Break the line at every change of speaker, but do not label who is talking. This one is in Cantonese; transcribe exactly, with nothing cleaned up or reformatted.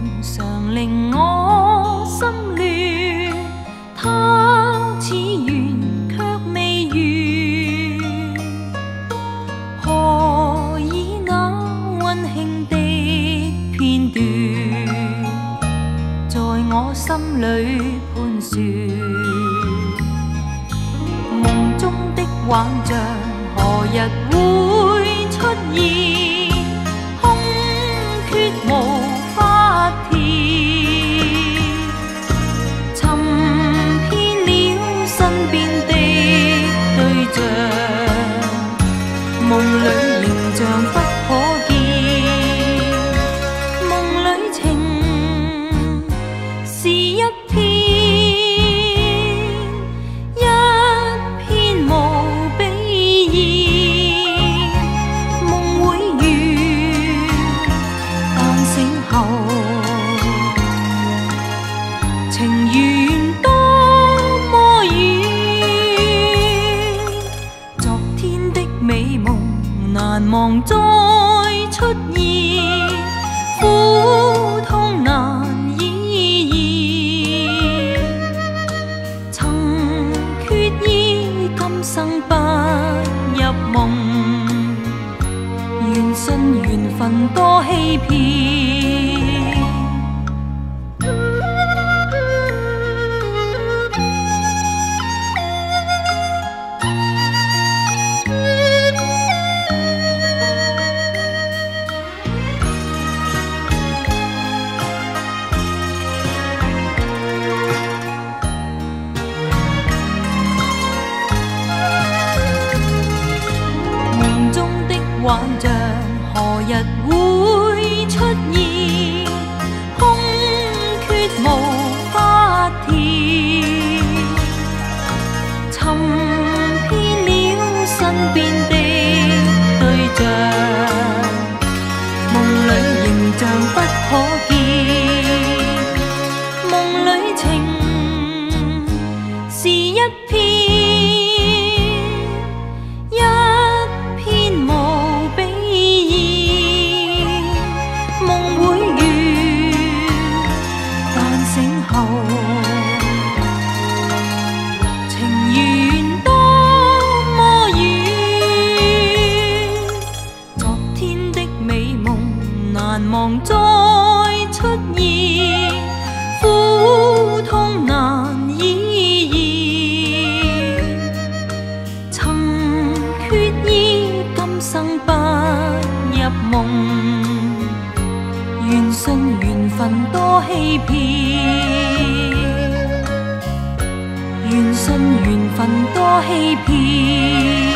常令我心亂，他似緣卻未完，何以那溫馨的片段，在我心裏盤旋，夢中的幻象何日會出現？空缺無法填，尋遍了身邊的對象，夢裏形象不可見，夢裏情是一片一片無比意，夢會圓，但醒後情緣多麼遠，昨天的美夢難忘再出現，苦痛難以言，曾決意今生不入夢，願信緣分多欺騙。夢中的幻象何日會出現？空缺無法填，尋遍了身邊的對象，夢裏形象不可見，夢裏情是一片一片無比意，夢會圓，但醒後情緣多麼遠，昨天的美夢難忘再出現，苦痛難以言，曾決意今生不入夢，願信緣分多欺騙，願信緣分多欺騙。